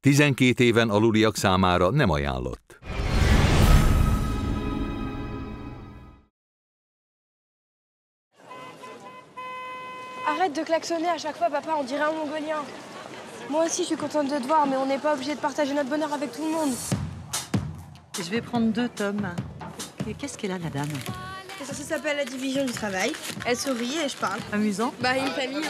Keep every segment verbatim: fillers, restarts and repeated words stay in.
tizenkét éven aluliak számára nem ajánlott. Arrête de klaxonner à chaque fois, papa, on dirait un mongolien. Moi aussi, je suis contente de te voir, mais on n'est pas obligé de partager notre bonheur avec tout le monde. Je vais prendre deux tomes. Et qu'est-ce qu'elle a, la dame? Ça, ça s'appelle la division du travail. Elle sourit et je parle. Amusant. Bah, une famille.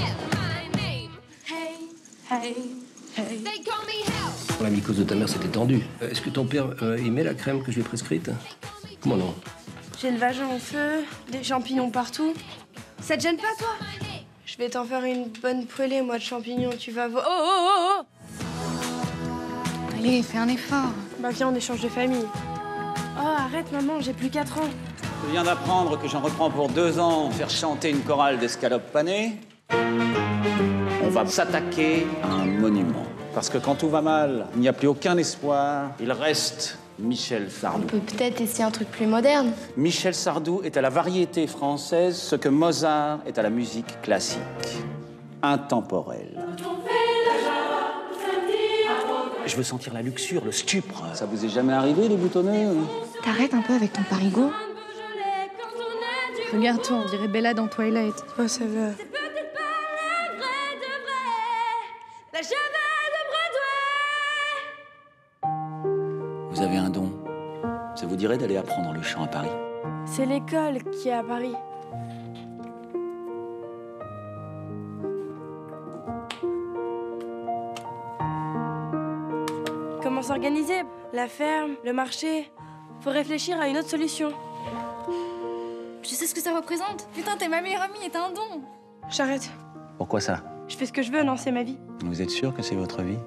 La mycose de ta mère s'était tendue. Est-ce que ton père euh, il met la crème que je lui ai prescrite? Comment non? J'ai le vagin en feu, des champignons partout. Ça te gêne pas, toi? Je vais t'en faire une bonne brûlée, moi, de champignons, tu vas voir. Oh, oh, oh, oh! Allez, fais un effort. Bah, viens, on échange de famille. Oh, arrête, maman, j'ai plus quatre ans. Je viens d'apprendre que j'en reprends pour deux ans faire chanter une chorale d'escalopes panées. On va s'attaquer à un monument. Parce que quand tout va mal, il n'y a plus aucun espoir. Il reste Michel Sardou. On peut peut-être essayer un truc plus moderne. Michel Sardou est à la variété française ce que Mozart est à la musique classique. Intemporel. Je veux sentir la luxure, le stupre. Ça vous est jamais arrivé, les boutonneux? T'arrêtes un peu avec ton parigot. Regarde-toi, on dirait Bella dans Twilight. Oh, ça va. Vous avez un don. Ça vous dirait d'aller apprendre le chant à Paris? C'est l'école qui est à Paris. Comment s'organiser? La ferme, le marché. Faut réfléchir à une autre solution. Je sais ce que ça représente. Putain, t'es ma meilleure amie et t'as un don. J'arrête. Pourquoi ça? Je fais ce que je veux, non, c'est ma vie. Vous êtes sûr que c'est votre vie?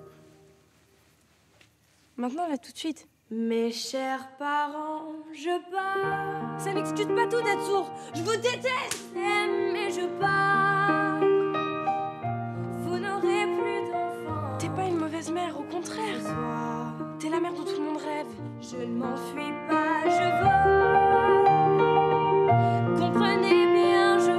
Maintenant, là, tout de suite. Mes chers parents, je pars. Ça n'excuse pas tout d'être sourd. Je vous déteste, mais je pars. Vous n'aurez plus d'enfants. T'es pas une mauvaise mère, au contraire. T'es la mère dont tout le monde rêve. Je ne m'enfuis pas, je vole. Comprenez bien, je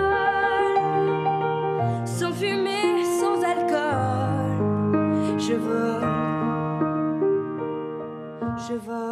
vole. Sans fumée, sans alcool. Je vole. Je vole.